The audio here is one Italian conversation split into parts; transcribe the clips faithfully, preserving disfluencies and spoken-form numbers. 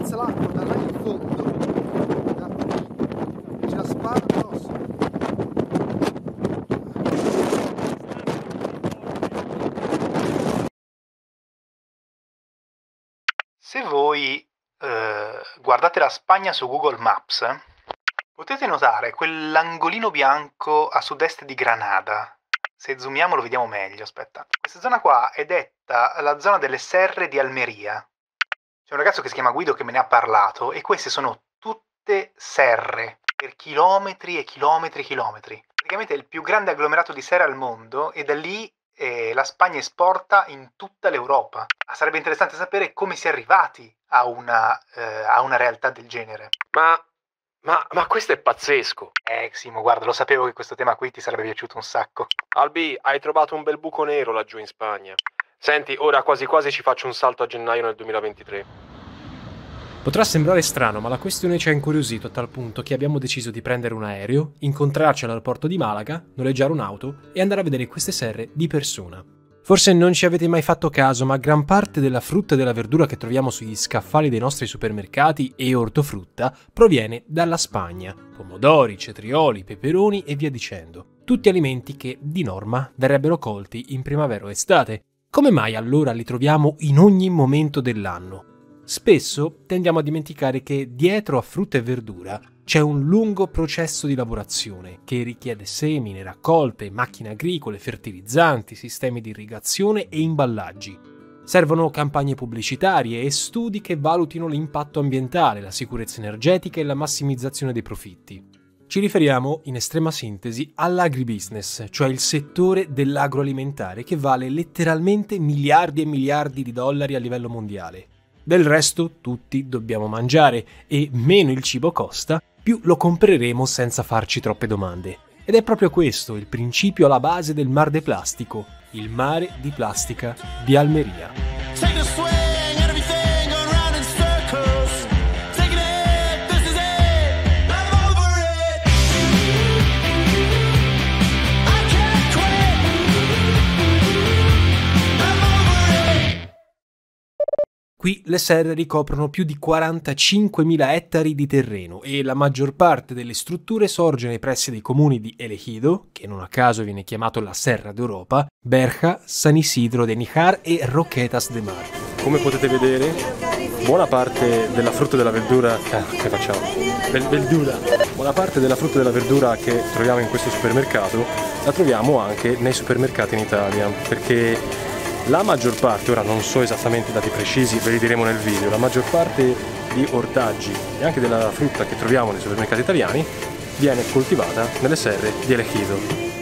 alza l'acqua da là in fondo, ce la spara addosso. Se voi eh, guardate la Spagna su Google Maps, potete notare quell'angolino bianco a sud-est di Granada. Se zoomiamo lo vediamo meglio, aspetta. Questa zona qua è detta la zona delle serre di Almeria. C'è un ragazzo che si chiama Guido che me ne ha parlato e queste sono tutte serre per chilometri e chilometri e chilometri. Praticamente è il più grande agglomerato di serre al mondo e da lì eh, la Spagna esporta in tutta l'Europa. Ma sarebbe interessante sapere come si è arrivati a una, eh, a una realtà del genere. Ma... Ma, ma questo è pazzesco. Eh, Simo, guarda, lo sapevo che questo tema qui ti sarebbe piaciuto un sacco. Albi, hai trovato un bel buco nero laggiù in Spagna. Senti, ora quasi quasi ci faccio un salto a gennaio nel duemilaventitré. Potrà sembrare strano, ma la questione ci ha incuriosito a tal punto che abbiamo deciso di prendere un aereo, incontrarci all'aeroporto di Malaga, noleggiare un'auto e andare a vedere queste serre di persona. Forse non ci avete mai fatto caso, ma gran parte della frutta e della verdura che troviamo sugli scaffali dei nostri supermercati e ortofrutta proviene dalla Spagna. Pomodori, cetrioli, peperoni e via dicendo. Tutti alimenti che, di norma, verrebbero colti in primavera o estate. Come mai allora li troviamo in ogni momento dell'anno? Spesso tendiamo a dimenticare che dietro a frutta e verdura c'è un lungo processo di lavorazione che richiede semine, raccolte, macchine agricole, fertilizzanti, sistemi di irrigazione e imballaggi. Servono campagne pubblicitarie e studi che valutino l'impatto ambientale, la sicurezza energetica e la massimizzazione dei profitti. Ci riferiamo, in estrema sintesi, all'agribusiness, cioè il settore dell'agroalimentare che vale letteralmente miliardi e miliardi di dollari a livello mondiale. Del resto tutti dobbiamo mangiare e meno il cibo costa, più lo compreremo senza farci troppe domande. Ed è proprio questo il principio alla base del Mar de Plastico, il mare di plastica di Almeria. Qui le serre ricoprono più di quarantacinquemila ettari di terreno e la maggior parte delle strutture sorge nei pressi dei comuni di El Ejido, che non a caso viene chiamato la Serra d'Europa, Berja, San Isidro de Níjar e Roquetas de Mar. Come potete vedere, buona parte della frutta e della verdura eh, che facciamo? Vel- verdura. Buona parte della frutta e della verdura che troviamo in questo supermercato la troviamo anche nei supermercati in Italia, perché la maggior parte, ora non so esattamente i dati precisi, ve li diremo nel video, la maggior parte di ortaggi e anche della frutta che troviamo nei supermercati italiani viene coltivata nelle serre di El Ejido.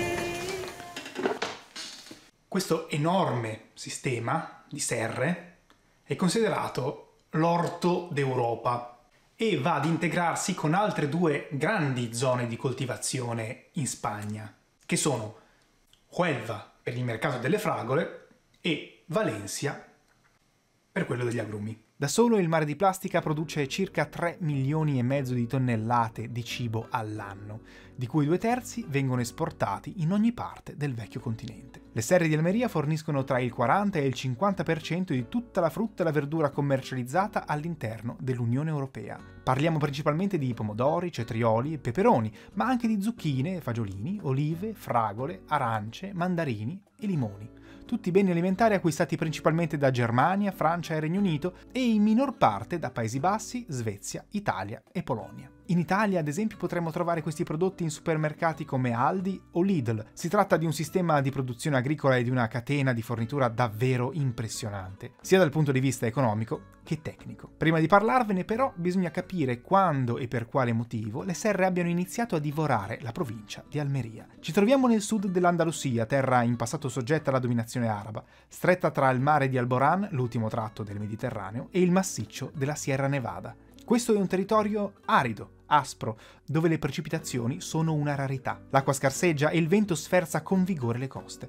Questo enorme sistema di serre è considerato l'orto d'Europa e va ad integrarsi con altre due grandi zone di coltivazione in Spagna, che sono Huelva per il mercato delle fragole e Valencia per quello degli agrumi. Da solo il mare di plastica produce circa tre milioni e mezzo di tonnellate di cibo all'anno, di cui due terzi vengono esportati in ogni parte del vecchio continente. Le serre di Almeria forniscono tra il quaranta e il cinquanta per cento di tutta la frutta e la verdura commercializzata all'interno dell'Unione Europea. Parliamo principalmente di pomodori, cetrioli e peperoni, ma anche di zucchine, fagiolini, olive, fragole, arance, mandarini e limoni. Tutti beni alimentari acquistati principalmente da Germania, Francia e Regno Unito e in minor parte da Paesi Bassi, Svezia, Italia e Polonia. In Italia, ad esempio, potremmo trovare questi prodotti in supermercati come Aldi o Lidl. Si tratta di un sistema di produzione agricola e di una catena di fornitura davvero impressionante, sia dal punto di vista economico che tecnico. Prima di parlarvene, però, bisogna capire quando e per quale motivo le serre abbiano iniziato a divorare la provincia di Almeria. Ci troviamo nel sud dell'Andalusia, terra in passato soggetta alla dominazione araba, stretta tra il mare di Alborán, l'ultimo tratto del Mediterraneo, e il massiccio della Sierra Nevada. Questo è un territorio arido, aspro, dove le precipitazioni sono una rarità. L'acqua scarseggia e il vento sferza con vigore le coste.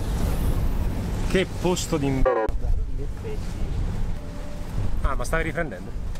Che posto di merda. Ah, ma stavi riprendendo?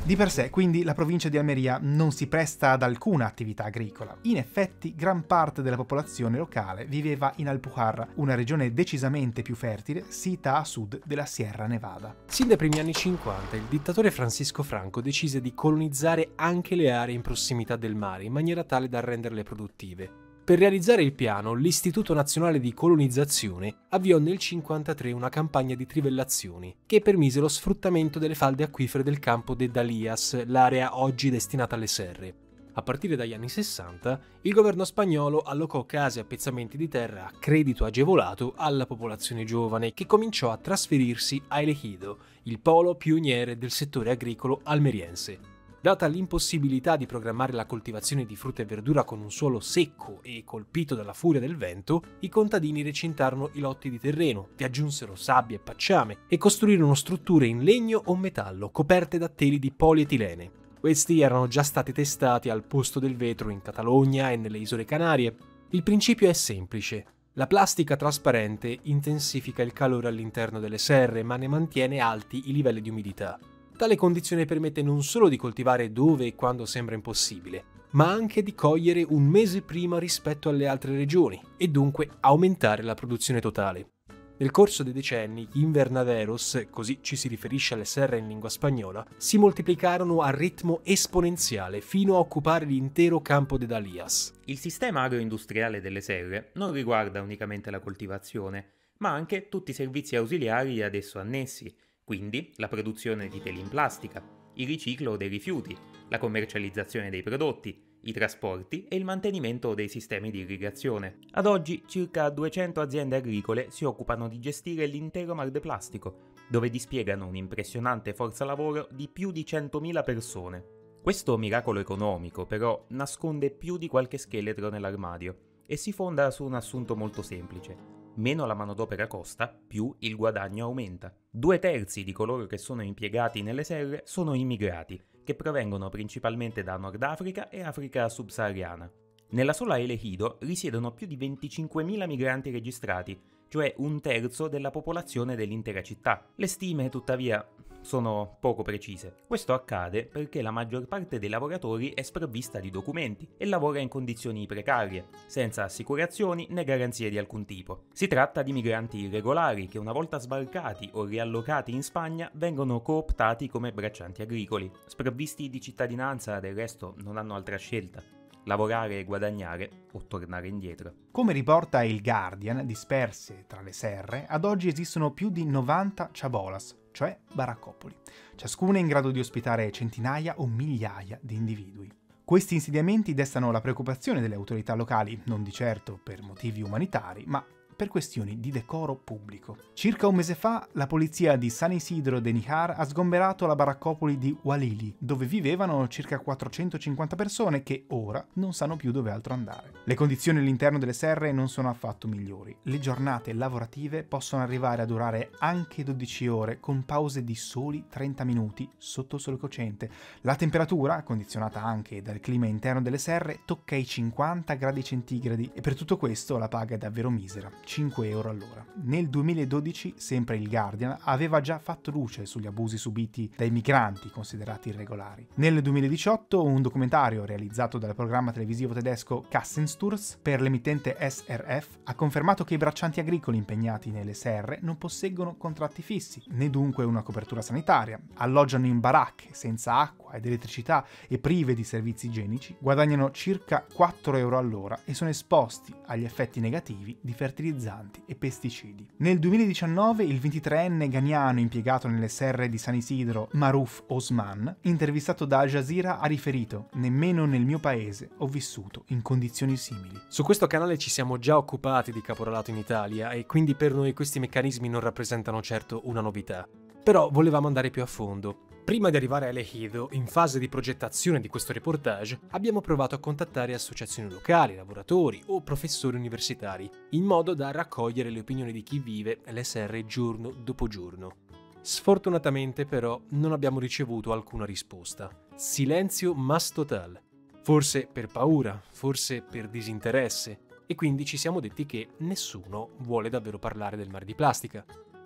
Di per sé, quindi, la provincia di Almeria non si presta ad alcuna attività agricola. In effetti, gran parte della popolazione locale viveva in Alpujarra, una regione decisamente più fertile, sita a sud della Sierra Nevada. Sin dai primi anni cinquanta, il dittatore Francisco Franco decise di colonizzare anche le aree in prossimità del mare, in maniera tale da renderle produttive. Per realizzare il piano, l'Istituto Nazionale di Colonizzazione avviò nel cinquantatré una campagna di trivellazioni che permise lo sfruttamento delle falde acquifere del campo de Dalias, l'area oggi destinata alle serre. A partire dagli anni sessanta, il governo spagnolo allocò case e appezzamenti di terra a credito agevolato alla popolazione giovane, che cominciò a trasferirsi a El Ejido, il polo pioniere del settore agricolo almeriense. Data l'impossibilità di programmare la coltivazione di frutta e verdura con un suolo secco e colpito dalla furia del vento, i contadini recintarono i lotti di terreno, vi aggiunsero sabbia e pacciame e costruirono strutture in legno o metallo coperte da teli di polietilene. Questi erano già stati testati al posto del vetro in Catalogna e nelle isole Canarie. Il principio è semplice. La plastica trasparente intensifica il calore all'interno delle serre, ma ne mantiene alti i livelli di umidità. Tale condizione permette non solo di coltivare dove e quando sembra impossibile, ma anche di cogliere un mese prima rispetto alle altre regioni e dunque aumentare la produzione totale. Nel corso dei decenni, gli invernaderos, così ci si riferisce alle serre in lingua spagnola, si moltiplicarono a ritmo esponenziale fino a occupare l'intero campo de Dalias. Il sistema agroindustriale delle serre non riguarda unicamente la coltivazione, ma anche tutti i servizi ausiliari ad esso annessi, quindi la produzione di teli in plastica, il riciclo dei rifiuti, la commercializzazione dei prodotti, i trasporti e il mantenimento dei sistemi di irrigazione. Ad oggi circa duecento aziende agricole si occupano di gestire l'intero Mar de Plastico, dove dispiegano un'impressionante forza lavoro di più di centomila persone. Questo miracolo economico, però, nasconde più di qualche scheletro nell'armadio e si fonda su un assunto molto semplice. Meno la manodopera costa, più il guadagno aumenta. Due terzi di coloro che sono impiegati nelle serre sono immigrati, che provengono principalmente da Nord Africa e Africa subsahariana. Nella sola El Ejido risiedono più di venticinquemila migranti registrati, cioè un terzo della popolazione dell'intera città. Le stime, tuttavia, sono poco precise. Questo accade perché la maggior parte dei lavoratori è sprovvista di documenti e lavora in condizioni precarie, senza assicurazioni né garanzie di alcun tipo. Si tratta di migranti irregolari che, una volta sbarcati o riallocati in Spagna, vengono cooptati come braccianti agricoli. Sprovvisti di cittadinanza, del resto, non hanno altra scelta: lavorare e guadagnare o tornare indietro. Come riporta il Guardian, disperse tra le serre, ad oggi esistono più di novanta chabolas, cioè baraccopoli, ciascuna in grado di ospitare centinaia o migliaia di individui. Questi insediamenti destano la preoccupazione delle autorità locali, non di certo per motivi umanitari, ma per questioni di decoro pubblico. Circa un mese fa, la polizia di San Isidro de Níjar ha sgomberato la baraccopoli di Hualili, dove vivevano circa quattrocentocinquanta persone che ora non sanno più dove altro andare. Le condizioni all'interno delle serre non sono affatto migliori. Le giornate lavorative possono arrivare a durare anche dodici ore, con pause di soli trenta minuti sotto il sole cocente. La temperatura, condizionata anche dal clima interno delle serre, tocca i cinquanta gradi centigradi e per tutto questo la paga è davvero misera: cinque euro all'ora. Nel duemiladodici, sempre il Guardian aveva già fatto luce sugli abusi subiti dai migranti considerati irregolari. Nel duemiladiciotto un documentario realizzato dal programma televisivo tedesco Kassensturz per l'emittente S R F ha confermato che i braccianti agricoli impegnati nelle serre non posseggono contratti fissi, né dunque una copertura sanitaria, alloggiano in baracche senza acqua ed elettricità e prive di servizi igienici, guadagnano circa quattro euro all'ora e sono esposti agli effetti negativi di fertilizzanti e pesticidi. Nel duemiladiciannove il ventitreenne ghanaiano impiegato nelle serre di San Isidro, Maruf Osman, intervistato da Al Jazeera, ha riferito: "Nemmeno nel mio paese ho vissuto in condizioni simili". Su questo canale ci siamo già occupati di caporalato in Italia e quindi per noi questi meccanismi non rappresentano certo una novità. Però volevamo andare più a fondo. Prima di arrivare a El Ejido, in fase di progettazione di questo reportage, abbiamo provato a contattare associazioni locali, lavoratori o professori universitari, in modo da raccogliere le opinioni di chi vive le serre giorno dopo giorno. Sfortunatamente però non abbiamo ricevuto alcuna risposta. Silenzio mas total. Forse per paura, forse per disinteresse, e quindi ci siamo detti che nessuno vuole davvero parlare del mare di plastica.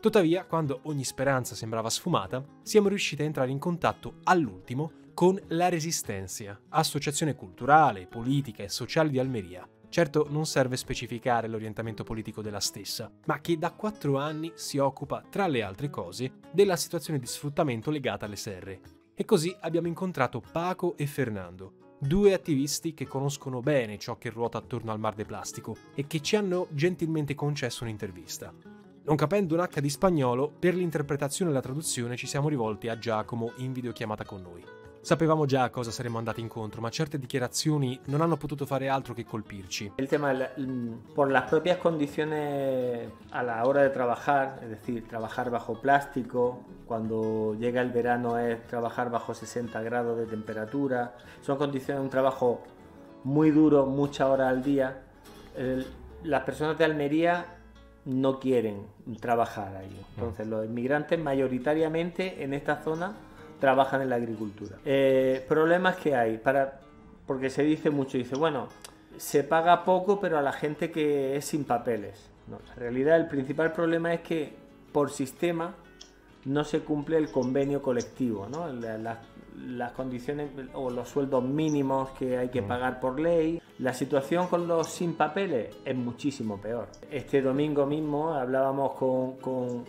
Tuttavia, quando ogni speranza sembrava sfumata, siamo riusciti a entrare in contatto all'ultimo con la Resistencia, associazione culturale, politica e sociale di Almeria. Certo, non serve specificare l'orientamento politico della stessa, ma che da quattro anni si occupa, tra le altre cose, della situazione di sfruttamento legata alle serre. E così abbiamo incontrato Paco e Fernando, due attivisti che conoscono bene ciò che ruota attorno al Mar de Plástico e che ci hanno gentilmente concesso un'intervista. Non capendo un H di spagnolo, per l'interpretazione e la traduzione ci siamo rivolti a Giacomo in videochiamata con noi. Sapevamo già a cosa saremmo andati incontro, ma certe dichiarazioni non hanno potuto fare altro che colpirci. El tema, por las propias condiciones a la hora de trabajar, es decir, trabajar bajo plástico, cuando llega el verano es trabajar bajo sesenta grados de temperatura, son condiciones de un trabajo muy duro, muchas horas al día. El, las personas de Almería no quieren trabajar ahí. Entonces los inmigrantes mayoritariamente en esta zona trabajan en la agricultura. Eh, problemas que hay, para, porque se dice mucho, dice, bueno, se paga poco pero a la gente que es sin papeles. No, en realidad el principal problema es que por sistema no se cumple el convenio colectivo, ¿no? La, la, las condiciones o los sueldos mínimos que hay que pagar por ley. La situación con los sin papeles es muchísimo peor. Este domingo mismo hablábamos con, con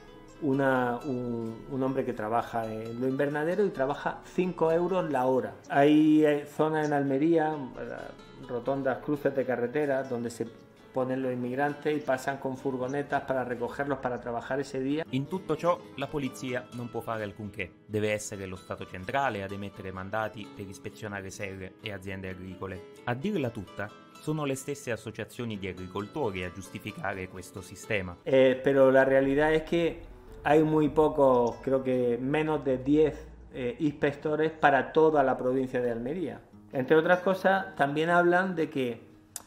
una, un, un hombre que trabaja en lo invernadero y trabaja cinco euros la hora. Hay zonas en Almería, rotondas, cruces de carretera, donde se ponen los inmigrantes y pasan con furgonetas para recogerlos para trabajar ese día. In tutto ciò la polizia non può fare alcunché. Deve essere lo Stato centrale ad emettere mandati per ispezionare serre e aziende agricole. A dirla tutta, sono le stesse associazioni di agricoltori a giustificare questo sistema. Eh, pero la realidad es que hay muy pocos, creo que menos de diez eh, inspectores para toda la provincia de Almería. Entre otras cosas, también hablan de que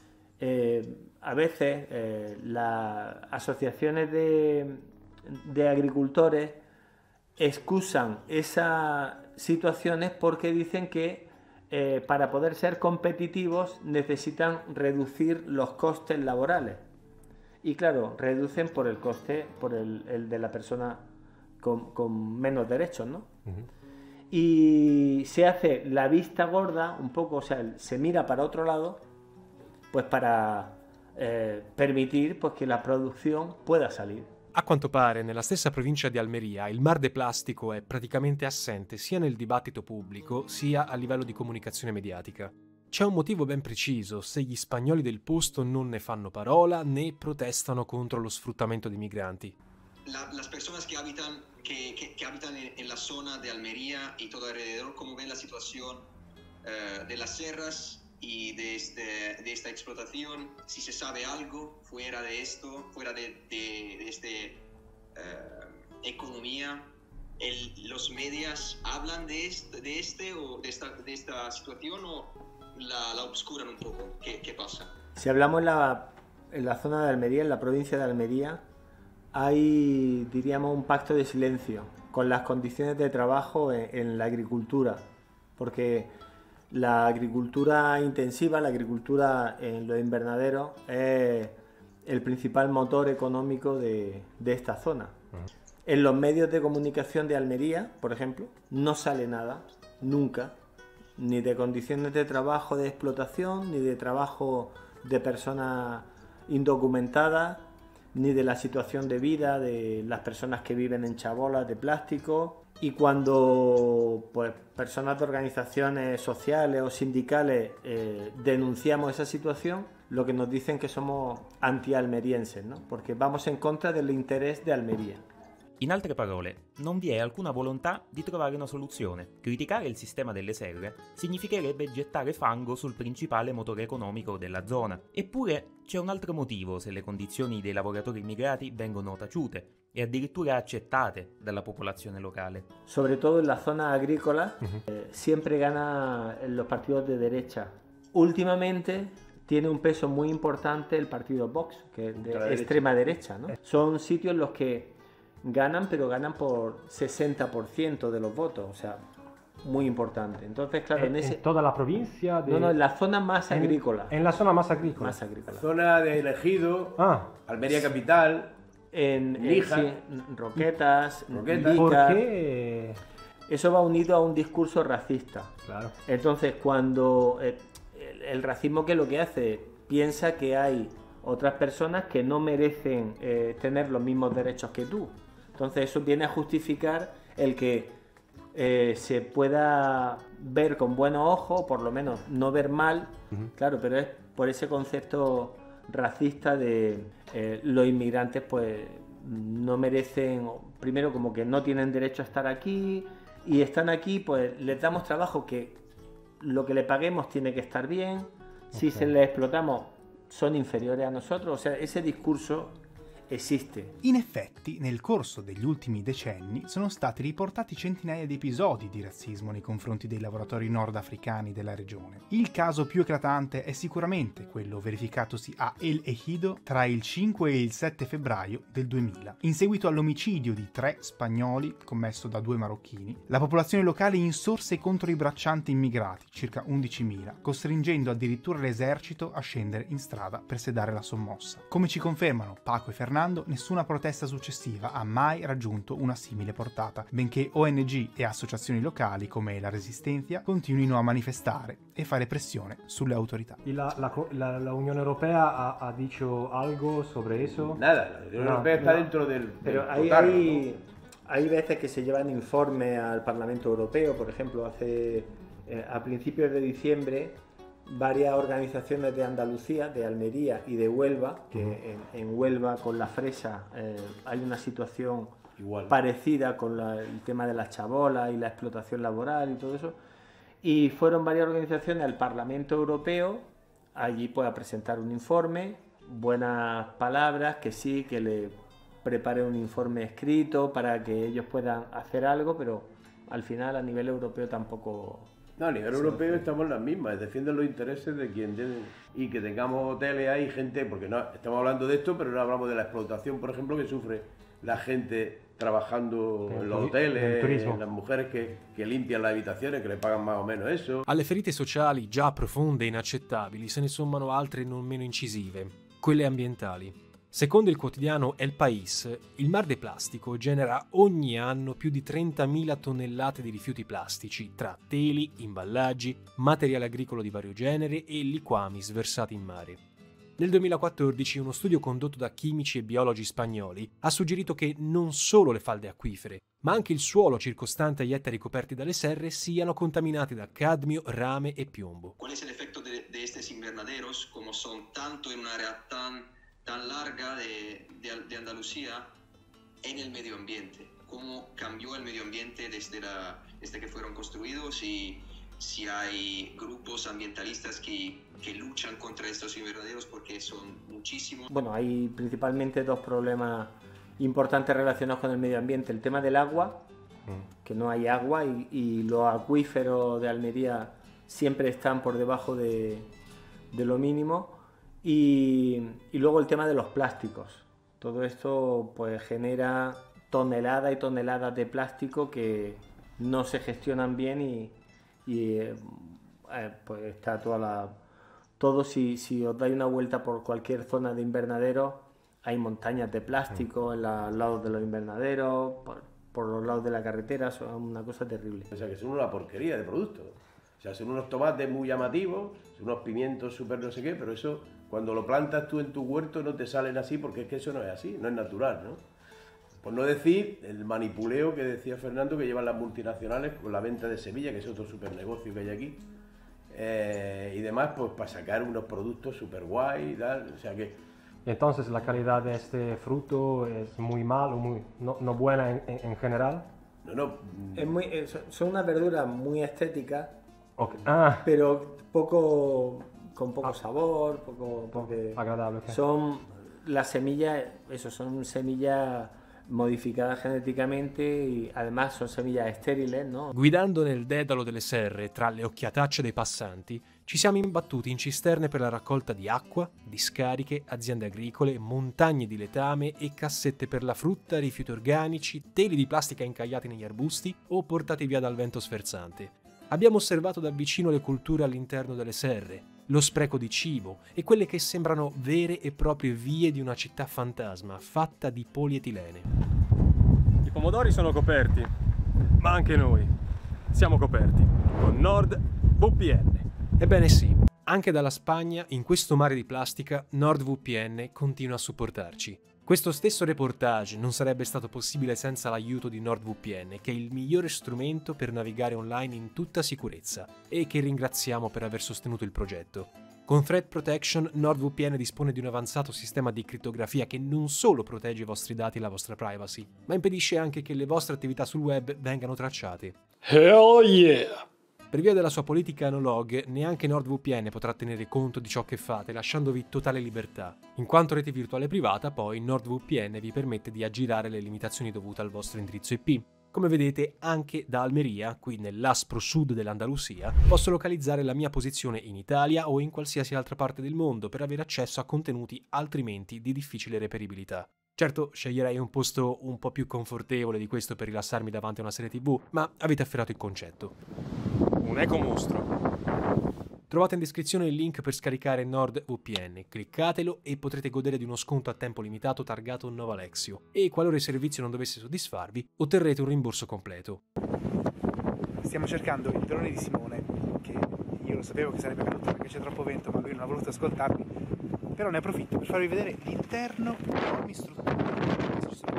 eh, a veces eh, las asociaciones de, de agricultores excusan esas situaciones porque dicen que eh, para poder ser competitivos necesitan reducir los costes laborales. Y claro, reducen por el coste, por el, el de la persona con, con menos derechos, ¿no? Uh-huh. Y se hace la vista gorda un poco, o sea, se mira para otro lado, pues para eh, permitir pues, que la producción pueda salir. A quanto pare, nella stessa provincia di Almeria, il Mar de Plástico è praticamente assente sia nel dibattito pubblico sia a livello di comunicazione mediatica. C'è un motivo ben preciso se gli spagnoli del posto non ne fanno parola né protestano contro lo sfruttamento dei migranti. La, las personas que habitan, que, que, que habitan en, en la zona de Almería y todo alrededor, ¿cómo ven la situación uh, de las serras y de, este, de esta explotación? Si se sabe algo fuera de esto, fuera de, de, de este uh, economía, el, ¿los medios hablan de este, de este o de esta, de esta situación o la, la obscuran un poco? ¿Qué, qué pasa? Si hablamos en la, en la zona de Almería, en la provincia de Almería, hay, diríamos, un pacto de silencio con las condiciones de trabajo en, en la agricultura, porque la agricultura intensiva, la agricultura en los invernaderos es el principal motor económico de, de esta zona. En los medios de comunicación de Almería, por ejemplo, no sale nada, nunca, ni de condiciones de trabajo de explotación, ni de trabajo de personas indocumentadas, ni de la situación de vida de las personas que viven en chabolas de plástico. Y cuando pues, personas de organizaciones sociales o sindicales eh, denunciamos esa situación, lo que nos dicen que somos anti-almerienses, ¿no? Porque vamos en contra del interés de Almería. In altre parole, non vi è alcuna volontà di trovare una soluzione. Criticare il sistema delle serre significherebbe gettare fango sul principale motore economico della zona. Eppure c'è un altro motivo se le condizioni dei lavoratori immigrati vengono taciute e addirittura accettate dalla popolazione locale. Sobre todo en la zona agrícola, uh-huh. eh, siempre gana los partidos de derecha. Últimamente tiene un peso muy importante el partido Vox, que es de la extrema derecha, ¿no? Son sitios en los que ganan, pero ganan por sesenta por ciento de los votos, o sea, muy importante. Entonces, claro, en, en ese... en toda la provincia de... No, no, en la zona más agrícola. En, en la zona más agrícola. Más agrícola. Zona de Elegido, ah. Almería Capital, En, en Lija. sí, roquetas, Roquetas. ¿Por licas. qué? Eso va unido a un discurso racista. Claro. Entonces, cuando eh, el, el racismo, que lo que hace, piensa que hay otras personas que no merecen eh, tener los mismos derechos que tú. Entonces, eso viene a justificar el que eh, se pueda ver con buenos ojos, por lo menos no ver mal, Ujú. claro, pero es por ese concepto racista de eh, los inmigrantes, pues no merecen, primero como que no tienen derecho a estar aquí, y están aquí, pues les damos trabajo que lo que le paguemos tiene que estar bien, si Ok. se les explotamos son inferiores a nosotros, o sea, ese discurso esiste. In effetti, nel corso degli ultimi decenni sono stati riportati centinaia di episodi di razzismo nei confronti dei lavoratori nordafricani della regione. Il caso più eclatante è sicuramente quello verificatosi a El Ejido tra il cinque e il sette febbraio del duemila. In seguito all'omicidio di tre spagnoli commesso da due marocchini, la popolazione locale insorse contro i braccianti immigrati, circa undicimila, costringendo addirittura l'esercito a scendere in strada per sedare la sommossa. Come ci confermano Paco e Fernando, nessuna protesta successiva ha mai raggiunto una simile portata, benché O N G e associazioni locali come la Resistencia continuino a manifestare e fare pressione sulle autorità. ¿Y la, la, la- la Unión Europea ha, ha dicho algo sobre eso? Nada, la Unión No, Europea está no. dentro del. Pero del hay, cotarro, hay, hay veces que se llevan informes al Parlamento Europeo, por ejemplo, hace eh, a principios de diciembre varias organizaciones de Andalucía, de Almería y de Huelva, que en, en Huelva con la fresa eh, hay una situación Igual. parecida con la- el tema de las chabolas y la explotación laboral y todo eso, y fueron varias organizaciones al Parlamento Europeo allí pues a presentar un informe, buenas palabras, que sí, que le prepare un informe escrito para que ellos puedan hacer algo, pero al final a nivel europeo tampoco. No, a nivel europeo estamos las mismas, defienden los intereses de quien deben y que tengamos hoteles ahí, gente, porque no estamos hablando de esto, pero no hablamos de la explotación, por ejemplo, que sufre la gente trabajando Del en los turi- hoteles, del turismo. las mujeres que, que limpian las habitaciones, que le pagan más o menos eso. Alle ferite sociali già profonde e inaccettabili se ne sommano altre non meno incisive, quelle ambientali. Secondo il quotidiano El País, il Mar de Plastico genera ogni anno più di trentamila tonnellate di rifiuti plastici, tra teli, imballaggi, materiale agricolo di vario genere e liquami sversati in mare. Nel duemilaquattordici uno studio condotto da chimici e biologi spagnoli ha suggerito che non solo le falde acquifere, ma anche il suolo circostante agli ettari coperti dalle serre siano contaminati da cadmio, rame e piombo. ¿Cuál es el efecto de, de estos invernaderos, como son tanto en un área tan, tan larga de, de, de Andalucía, en el medio ambiente? ¿Cómo cambió el medio ambiente desde, la, desde que fueron construidos? Y si hay grupos ambientalistas que, que luchan contra estos invernaderos, porque son muchísimos. Bueno, hay principalmente dos problemas importantes relacionados con el medio ambiente. El tema del agua, que no hay agua, y, y los acuíferos de Almería siempre están por debajo de, de lo mínimo. Y, y luego el tema de los plásticos. Todo esto pues genera toneladas y toneladas de plástico que no se gestionan bien y, y eh, eh, pues está toda la... Todo, si, si os dais una vuelta por cualquier zona de invernadero, hay montañas de plástico en los lados de los invernaderos, por, por los lados de la carretera, son una cosa terrible. O sea, que son una porquería de productos. O sea, son unos tomates muy llamativos, son unos pimientos súper no sé qué, pero eso, cuando lo plantas tú en tu huerto, no te salen así, porque es que eso no es así, no es natural, ¿no? Por no decir el manipuleo que decía Fernando, que llevan las multinacionales con la venta de semillas, que es otro súper negocio que hay aquí, eh, y demás, pues para sacar unos productos súper guay y tal, o sea que... Entonces la calidad de este fruto es muy mal o muy, no, no buena en, en- en general. No, no, Es muy, eh, son- son unas verduras muy estéticas, Ok. Ah, pero poco con poco sabor, poco porque agradable. ok. son las semillas, eso son semillas modificadas geneticamente y además son semillas estériles, ¿no? Guidando nel dedalo delle serre, tra le occhiatacce dei passanti, ci siamo imbattuti in cisterne per la raccolta di acqua, discariche, aziende agricole, montagne di letame e cassette per la frutta, rifiuti organici, teli di plastica incagliati negli arbusti o portati via dal vento sferzante. Abbiamo osservato da vicino le culture all'interno delle serre, lo spreco di cibo e quelle che sembrano vere e proprie vie di una città fantasma fatta di polietilene. I pomodori sono coperti, ma anche noi siamo coperti con NordVPN. Ebbene sì, anche dalla Spagna, in questo mare di plastica, NordVPN continua a supportarci. Questo stesso reportage non sarebbe stato possibile senza l'aiuto di NordVPN, che è il migliore strumento per navigare online in tutta sicurezza e che ringraziamo per aver sostenuto il progetto. Con Threat Protection, NordVPN dispone di un avanzato sistema di crittografia che non solo protegge i vostri dati e la vostra privacy, ma impedisce anche che le vostre attività sul web vengano tracciate. Hell yeah! Per via della sua politica no-log, neanche NordVPN potrà tenere conto di ciò che fate, lasciandovi totale libertà. In quanto rete virtuale privata, poi, NordVPN vi permette di aggirare le limitazioni dovute al vostro indirizzo I P. Come vedete, anche da Almeria, qui nell'aspro sud dell'Andalusia, posso localizzare la mia posizione in Italia o in qualsiasi altra parte del mondo per avere accesso a contenuti altrimenti di difficile reperibilità. Certo, sceglierei un posto un po' più confortevole di questo per rilassarmi davanti a una serie tivù, ma avete afferrato il concetto. Un eco mostro. Trovate in descrizione il link per scaricare NordVPN, cliccatelo e potrete godere di uno sconto a tempo limitato targato Novalexio e qualora il servizio non dovesse soddisfarvi otterrete un rimborso completo. Stiamo cercando il drone di Simone, che io lo sapevo che sarebbe venuto perché c'è troppo vento, ma lui non ha voluto ascoltarmi, però ne approfitto per farvi vedere l'interno di enormi strutture.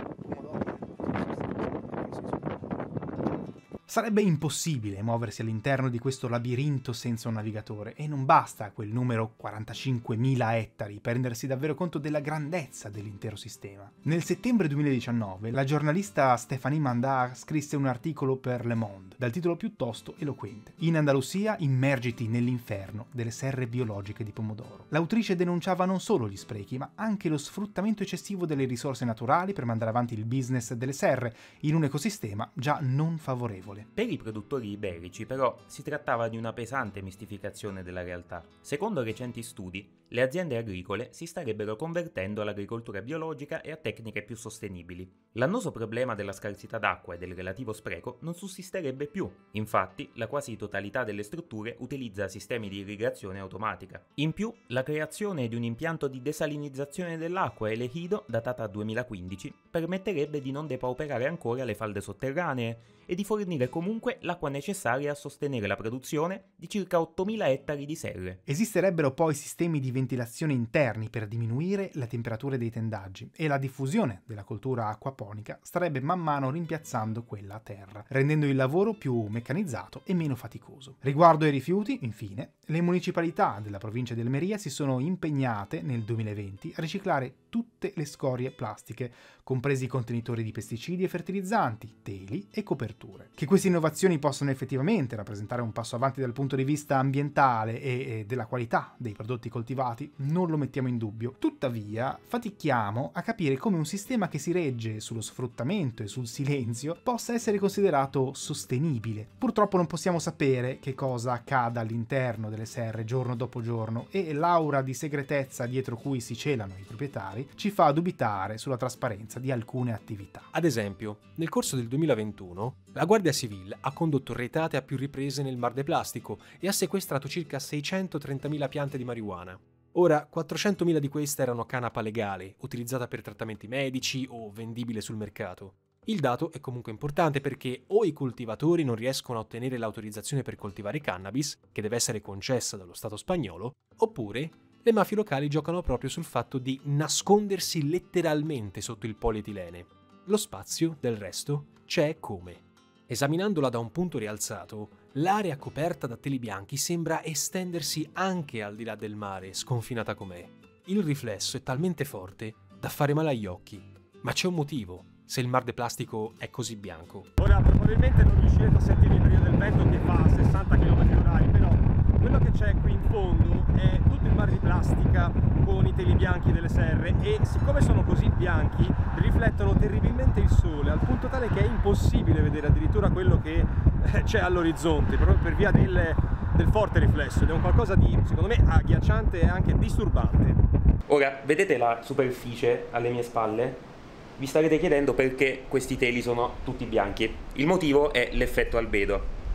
Sarebbe impossibile muoversi all'interno di questo labirinto senza un navigatore e non basta quel numero quarantacinquemila ettari per rendersi davvero conto della grandezza dell'intero sistema. Nel settembre duemiladiciannove la giornalista Stéphanie Mandat scrisse un articolo per Le Monde dal titolo piuttosto eloquente: In Andalusia immergiti nell'inferno delle serre biologiche di pomodoro. L'autrice denunciava non solo gli sprechi ma anche lo sfruttamento eccessivo delle risorse naturali per mandare avanti il business delle serre in un ecosistema già non favorevole. Per i produttori iberici, però, si trattava di una pesante mistificazione della realtà. Secondo recenti studi, le aziende agricole si starebbero convertendo all'agricoltura biologica e a tecniche più sostenibili. L'annoso problema della scarsità d'acqua e del relativo spreco non sussisterebbe più. Infatti, la quasi totalità delle strutture utilizza sistemi di irrigazione automatica. In più, la creazione di un impianto di desalinizzazione dell'acqua Elegido, datata duemilaquindici, permetterebbe di non depauperare ancora le falde sotterranee e di fornire comunque l'acqua necessaria a sostenere la produzione di circa ottomila ettari di serre. Esisterebbero poi sistemi di ventilazione interni per diminuire le temperature dei tendaggi e la diffusione della coltura acquaponica starebbe man mano rimpiazzando quella a terra, rendendo il lavoro più meccanizzato e meno faticoso. Riguardo ai rifiuti, infine, le municipalità della provincia di Almeria si sono impegnate nel duemilaventi a riciclare tutte le scorie plastiche, compresi i contenitori di pesticidi e fertilizzanti, teli e coperture. Che queste innovazioni possano effettivamente rappresentare un passo avanti dal punto di vista ambientale e, e della qualità dei prodotti coltivati non lo mettiamo in dubbio. Tuttavia, fatichiamo a capire come un sistema che si regge sullo sfruttamento e sul silenzio possa essere considerato sostenibile. Purtroppo non possiamo sapere che cosa accada all'interno delle serre giorno dopo giorno e l'aura di segretezza dietro cui si celano i proprietari ci fa dubitare sulla trasparenza di alcune attività. Ad esempio, nel corso del duemilaventuno, la Guardia Civile ha condotto retate a più riprese nel Mar de Plastico e ha sequestrato circa seicentotrentamila piante di marijuana. Ora, quattrocentomila di queste erano canapa legale, utilizzata per trattamenti medici o vendibile sul mercato. Il dato è comunque importante perché o i coltivatori non riescono a ottenere l'autorizzazione per coltivare cannabis, che deve essere concessa dallo Stato spagnolo, oppure le mafie locali giocano proprio sul fatto di nascondersi letteralmente sotto il polietilene. Lo spazio, del resto, c'è come. Esaminandola da un punto rialzato, l'area coperta da teli bianchi sembra estendersi anche al di là del mare, sconfinata com'è. Il riflesso è talmente forte da fare male agli occhi. Ma c'è un motivo, se il Mar de Plastico è così bianco. Ora, probabilmente non riuscirete a sentire il brio del vento che fa sessanta chilometri orari, però quello che c'è qui in fondo è tutto il mare di plastica con i teli bianchi delle serre e siccome sono così bianchi riflettono terribilmente il sole al punto tale che è impossibile vedere addirittura quello che c'è all'orizzonte proprio per via del, del forte riflesso ed è un qualcosa di, secondo me, agghiacciante e anche disturbante. Ora, vedete la superficie alle mie spalle? Vi starete chiedendo perché questi teli sono tutti bianchi. Il motivo è l'effetto albedo.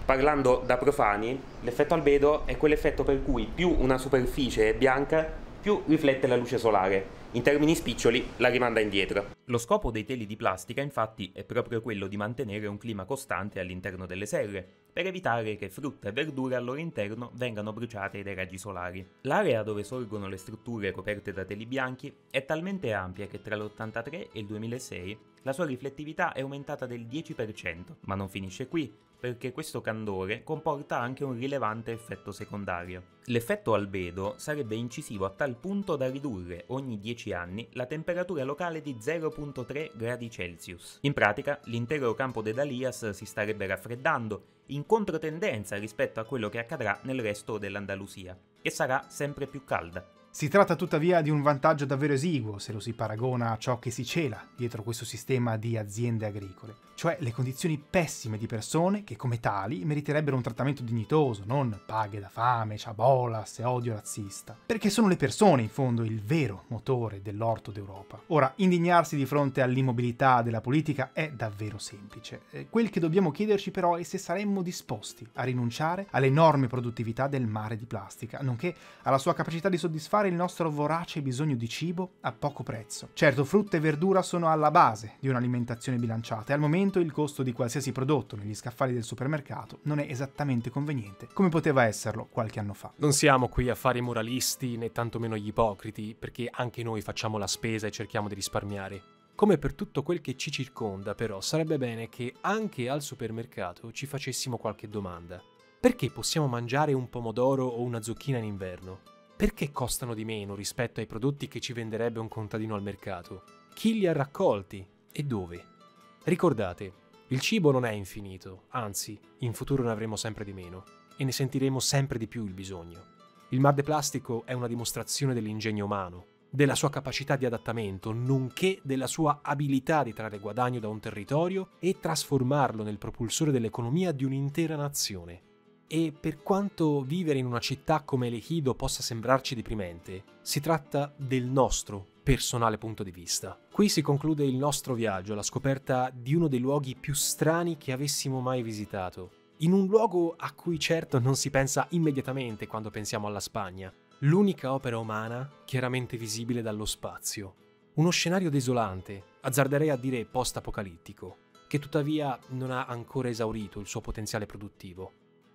Parlando da profani, l'effetto albedo è quell'effetto per cui più una superficie è bianca, più riflette la luce solare. In termini spiccioli, la rimanda indietro. Lo scopo dei teli di plastica, infatti, è proprio quello di mantenere un clima costante all'interno delle serre, per evitare che frutta e verdura al loro interno vengano bruciate dai raggi solari. L'area dove sorgono le strutture coperte da teli bianchi è talmente ampia che tra l'ottantatré e il duemilasei la sua riflettività è aumentata del dieci per cento, ma non finisce qui, perché questo candore comporta anche un rilevante effetto secondario. L'effetto albedo sarebbe incisivo a tal punto da ridurre ogni dieci anni la temperatura locale di zero virgola tre gradi Celsius. In pratica, l'intero campo de Dalias si starebbe raffreddando, in controtendenza rispetto a quello che accadrà nel resto dell'Andalusia, e sarà sempre più calda. Si tratta tuttavia di un vantaggio davvero esiguo se lo si paragona a ciò che si cela dietro questo sistema di aziende agricole, cioè le condizioni pessime di persone che come tali meriterebbero un trattamento dignitoso, non paghe da fame, ciabolas e odio razzista, perché sono le persone in fondo il vero motore dell'orto d'Europa. Ora, indignarsi di fronte all'immobilità della politica è davvero semplice. Quel che dobbiamo chiederci però è se saremmo disposti a rinunciare all'enorme produttività del mare di plastica, nonché alla sua capacità di soddisfare il nostro vorace bisogno di cibo a poco prezzo. Certo, frutta e verdura sono alla base di un'alimentazione bilanciata e al momento il costo di qualsiasi prodotto negli scaffali del supermercato non è esattamente conveniente, come poteva esserlo qualche anno fa. Non siamo qui a fare i moralisti né tantomeno gli ipocriti, perché anche noi facciamo la spesa e cerchiamo di risparmiare. Come per tutto quel che ci circonda, però, sarebbe bene che anche al supermercato ci facessimo qualche domanda. Perché possiamo mangiare un pomodoro o una zucchina in inverno? Perché costano di meno rispetto ai prodotti che ci venderebbe un contadino al mercato? Chi li ha raccolti e dove? Ricordate, il cibo non è infinito, anzi, in futuro ne avremo sempre di meno e ne sentiremo sempre di più il bisogno. Il mar de plastico è una dimostrazione dell'ingegno umano, della sua capacità di adattamento, nonché della sua abilità di trarre guadagno da un territorio e trasformarlo nel propulsore dell'economia di un'intera nazione. E per quanto vivere in una città come l'Ejido possa sembrarci deprimente, si tratta del nostro personale punto di vista. Qui si conclude il nostro viaggio alla scoperta di uno dei luoghi più strani che avessimo mai visitato. In un luogo a cui certo non si pensa immediatamente quando pensiamo alla Spagna. L'unica opera umana chiaramente visibile dallo spazio. Uno scenario desolante, azzarderei a dire post-apocalittico, che tuttavia non ha ancora esaurito il suo potenziale produttivo.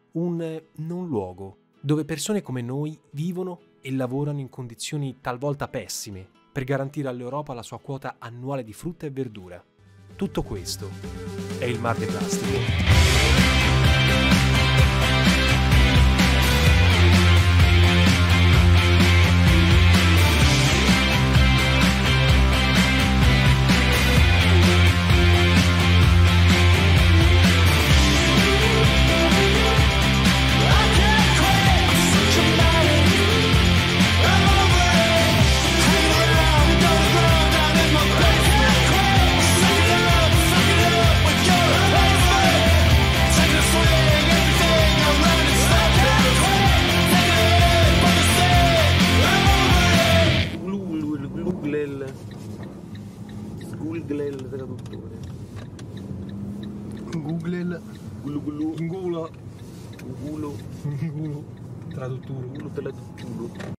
Un non luogo dove persone come noi vivono e lavorano in condizioni talvolta pessime per garantire all'Europa la sua quota annuale di frutta e verdura. Tutto questo è il mar de plastico. Google Gulu Gulu Ngula Gulu Gulu Traduttore Gulu Traduttore